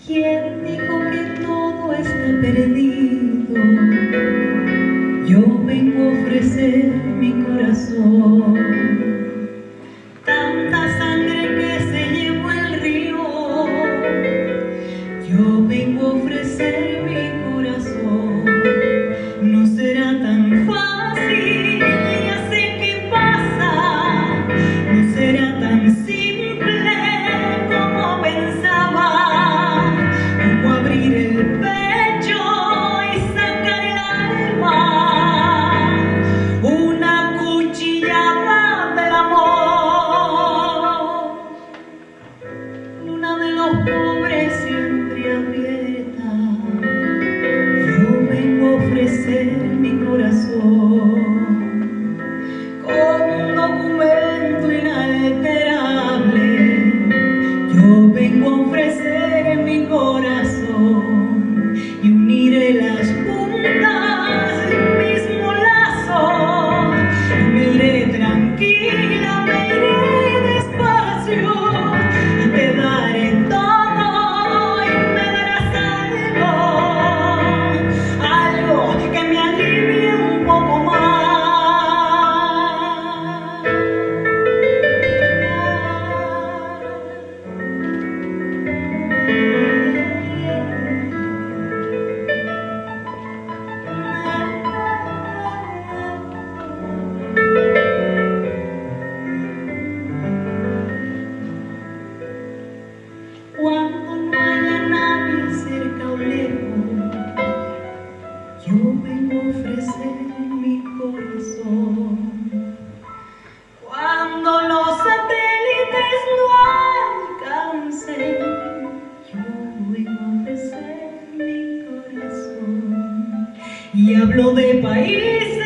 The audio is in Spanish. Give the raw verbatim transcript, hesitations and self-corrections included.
¿Quién dijo que todo está perdido? Yo vengo a ofrecer mi corazón. Tanta sangre que se llevó el río. Yo vengo a ofrecer mi corazón. No será tan fácil, ya sé qué pasa. No será tan simple como pensaba. Como abrir el pecho y sacar el alma. Una cuchillada del amor. Luna de los pobres siempre abierta. Yo vengo a ofrecer mi corazón como un documento inalterable. Yo vengo a ofrecer mi corazón y uniré las puntas de un mismo lazo. Y me iré tranquila, me iré despacio y te daré todo y me darás algo, algo que me alivie un poco más. Cuando no haya nadie cerca o lejos, yo vengo a ofrecer mi corazón. Cuando los satélites no alcancen, yo vengo a ofrecer mi corazón. Y hablo de país